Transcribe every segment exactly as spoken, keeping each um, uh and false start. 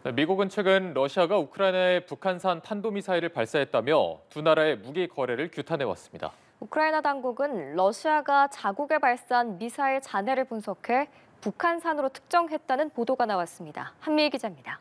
네, 미국은 최근 러시아가 우크라이나에 북한산 탄도미사일을 발사했다며 두 나라의 무기 거래를 규탄해왔습니다. 우크라이나 당국은 러시아가 자국에 발사한 미사일 잔해를 분석해 북한산으로 특정했다는 보도가 나왔습니다. 한미희 기자입니다.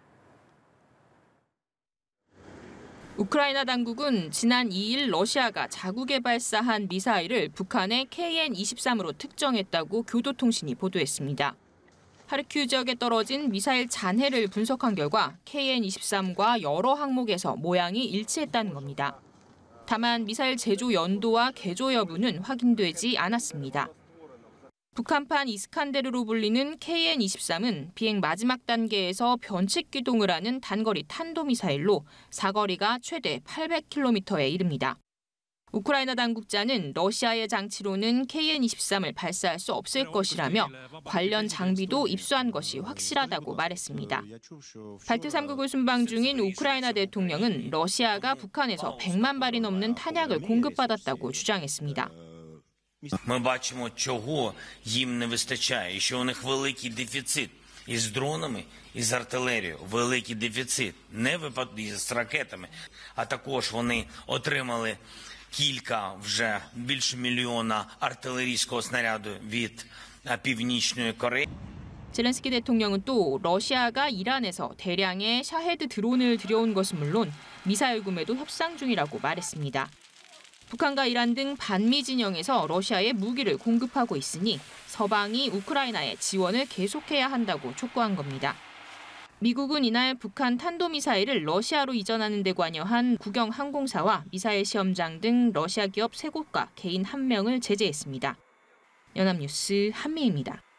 우크라이나 당국은 지난 이 일 러시아가 자국에 발사한 미사일을 북한의 케이엔 이십삼으로 특정했다고 교도통신이 보도했습니다. 하르키우 지역에 떨어진 미사일 잔해를 분석한 결과 케이엔 이십삼과 여러 항목에서 모양이 일치했다는 겁니다. 다만 미사일 제조 연도와 개조 여부는 확인되지 않았습니다. 북한판 이스칸데르로 불리는 케이엔 이십삼은 비행 마지막 단계에서 변칙 기동을 하는 단거리 탄도미사일로 사거리가 최대 팔백 킬로미터에 이릅니다. 우크라이나 당국자는 러시아의 장치로는 케이엔 이십삼을 발사할 수 없을 것이라며 관련 장비도 입수한 것이 확실하다고 말했습니다. 발트 삼 국을 순방 중인 우크라이나 대통령은 러시아가 북한에서 백만 발이 넘는 탄약을 공급받았다고 주장했습니다. Ми бачимо, чого їм не вистачає, що у них великий дефіцит із дронами, із артилерією, великий дефіцит, не випадки з ракетами, а також вони отримали кілька, вже більше мільйона артилерійського снаряду від Північної Кореї. 젤렌스키 대통령은 또 러시아가 이란에서 대량의 샤헤드 드론을 들여온 것은 물론 미사일 구매도 협상 중이라고 말했습니다. 북한과 이란 등 반미 진영에서 러시아에 무기를 공급하고 있으니 서방이 우크라이나에 지원을 계속해야 한다고 촉구한 겁니다. 미국은 이날 북한 탄도미사일을 러시아로 이전하는 데 관여한 국영 항공사와 미사일 시험장 등 러시아 기업 세 곳과 개인 한 명을 제재했습니다. 연합뉴스 한미희입니다.